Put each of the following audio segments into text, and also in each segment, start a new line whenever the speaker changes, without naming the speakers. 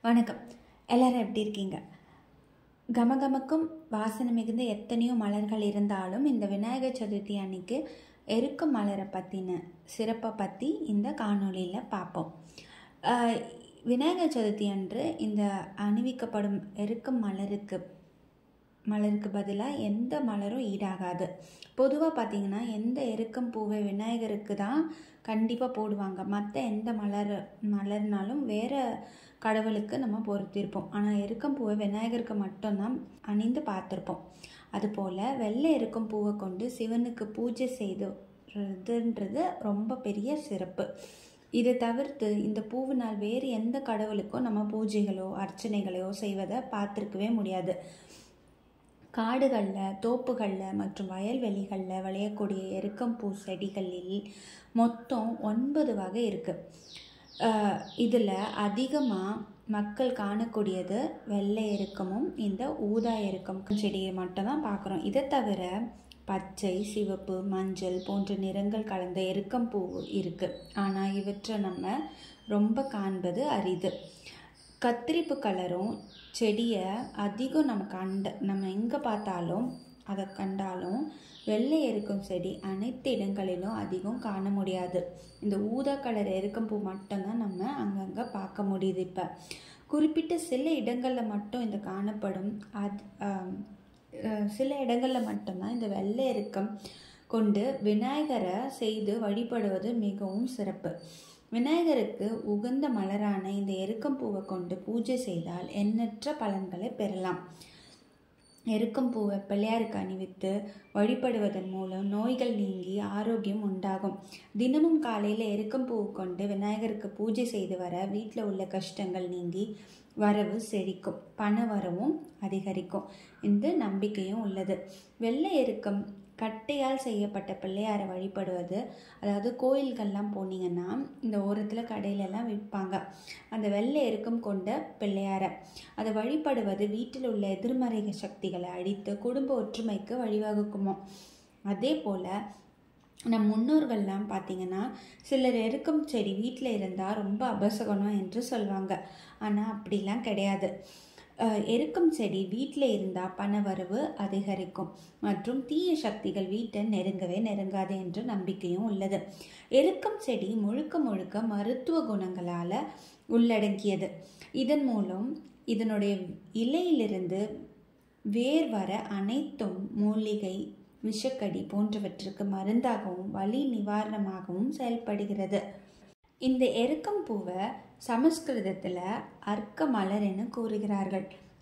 வணக்கம். எல்லாரும் எப்படி இருக்கீங்க? கமகமக்கும் வாசனை மிகுந்த எத்தனையோ மலர்கள் இருந்தாலும் இந்த விநாயகர் சதுர்த்தி அன்னைக்கு எருக்கும் மலரை பற்றின சிறப்பை பற்றி இந்த காணொளியில் பார்ப்போம். விநாயகர் சதுர்த்தி அன்று இந்த அணிவிக்கப்படும் எருக்கும் மலருக்கு பதிலாக எந்த மலரும் ஈடாகாது. பொதுவாக பார்த்திங்கன்னா எந்த எருக்கம் பூவை விநாயகருக்கு தான் கண்டிப்பாக போடுவாங்க. மற்ற எந்த மலர்னாலும் வேறு கடவுளுக்கு நம்ம பொறுத்திருப்போம். ஆனால் எருக்கம் பூவை விநாயகருக்கு மட்டும்தான் அணிந்து பார்த்துருப்போம். அதுபோல் வெள்ளை எருக்கம் பூவை கொண்டு சிவனுக்கு பூஜை செய்துன்றது ரொம்ப பெரிய சிறப்பு. இதை தவிர்த்து இந்த பூவினால் வேறு எந்த கடவுளுக்கும் நம்ம பூஜைகளோ அர்ச்சனைகளோ செய்வதை பார்த்துருக்கவே முடியாது. காடுகளில், தோப்புகளில் மற்றும் வயல்வெளிகளில் விளையக்கூடிய எருக்கம்பூ செடிகளில் மொத்தம் 9 வகை இருக்குது. இதில் அதிகமாக மக்கள் காணக்கூடியது வெள்ளை எருக்கமும் இந்த ஊதா எருக்கம் செடியை மட்டும்தான் பார்க்குறோம். இதை தவிர பச்சை, சிவப்பு, மஞ்சள் போன்ற நிறங்கள் கலந்த எருக்கம்பூ இருக்குது. ஆனால் இவற்றை நம்ம ரொம்ப காண்பது அரிது. கத்திரிப்பு கலரும் செடியை அதிகம் நம்ம எங்கே பார்த்தாலும் அதை கண்டாலும் வெள்ளை எருக்கம் செடி அனைத்து இடங்களிலும் அதிகம் காண முடியாது. இந்த ஊதா கலர் எருக்கம்பூ மட்டும்தான் நம்ம அங்கங்கே பார்க்க முடியுது. இப்போ குறிப்பிட்ட சில இடங்களில் மட்டும் இந்த காணப்படும் சில இடங்களில் மட்டும்தான் இந்த வெள்ளை எருக்கம் கொண்டு விநாயகரை செய்து வழிபடுவது மிகவும் சிறப்பு. விநாயகருக்கு உகந்த மலரான இந்த எருக்கம்பூவை கொண்டு பூஜை செய்தால் எண்ணற்ற பலன்களை பெறலாம். எருக்கம்பூவை பிள்ளையாருக்கு அணிவித்து வழிபடுவதன் மூலம் நோய்கள் நீங்கி ஆரோக்கியம் உண்டாகும். தினமும் காலையில் எருக்கம்பூவை கொண்டு விநாயகருக்கு பூஜை செய்து வர வீட்டில் உள்ள கஷ்டங்கள் நீங்கி வரவு செழிக்கும், பண வரவும் அதிகரிக்கும் என்று நம்பிக்கையும் உள்ளது. வெள்ளை எருக்கம் கட்டையால் செய்யப்பட்ட பிள்ளையாரை வழிபடுவது, அதாவது கோயில்கள்லாம் போனீங்கன்னா இந்த ஓரத்தில் கடையிலெல்லாம் விற்பாங்க அந்த வெள்ளை எருக்கம் கொண்ட பிள்ளையாரை. அதை வழிபடுவது வீட்டில் உள்ள எதிர்மறை சக்திகளை அழித்து குடும்ப ஒற்றுமைக்கு வழிவகுக்குமோ. அதே போல் நம் முன்னோர்கள்லாம் பார்த்திங்கன்னா சிலர் எருக்கம் செடி வீட்டில் இருந்தால் ரொம்ப அபசகனம் என்று சொல்லுவாங்க. ஆனால் அப்படிலாம் கிடையாது. எருக்கம் செடி வீட்டில் இருந்தால் பணவரவு அதிகரிக்கும் மற்றும் தீய சக்திகள் வீட்டை நெருங்காது என்ற நம்பிக்கையும் உள்ளது. எருக்கம் செடி முழுக்க மருத்துவ குணங்களால் உள்ளடங்கியது. இதன் மூலம் இதனுடைய இலையிலிருந்து வேர் வர அனைத்தும் மூலிகை, விஷக்கடி போன்றவற்றுக்கு மருந்தாகவும் வலி நிவாரணமாகவும் செயல்படுகிறது. இந்த எருக்கம்பூவை சமஸ்கிருதத்தில் அர்க்க மலர் என கூறுகிறார்கள்.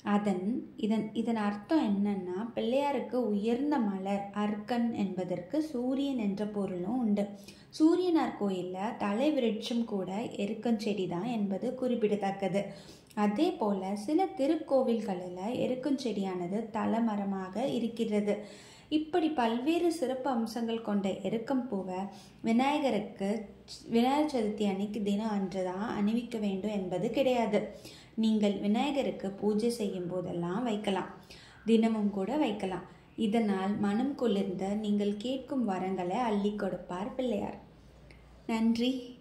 இதன் அர்த்தம் என்னன்னா, பிள்ளையாருக்கு உயர்ந்த மலர். அர்க்கன் என்பதற்கு சூரியன் என்ற பொருளும் உண்டு. சூரியனார் கோயிலில் தலை விருட்சம் கூட எருக்கஞ்செடி தான் என்பது குறிப்பிடத்தக்கது. அதே போல் சில திருக்கோவில்களில் எருக்கஞ்செடியானது தலமரமாக இருக்கிறது. இப்படி பல்வேறு சிறப்பு அம்சங்கள் கொண்ட எருக்கம்பூவை விநாயகர் சதுர்த்தி அன்னைக்கு தினம் அன்று தான் அணிவிக்க வேண்டும் என்பது கிடையாது. நீங்கள் விநாயகருக்கு பூஜை செய்யும் போதெல்லாம் வைக்கலாம், தினமும் கூட வைக்கலாம். இதனால் மனம் குளிர்ந்த நீங்கள் கேட்கும் வரங்களை அள்ளி கொடுப்பார் பிள்ளையார். நன்றி.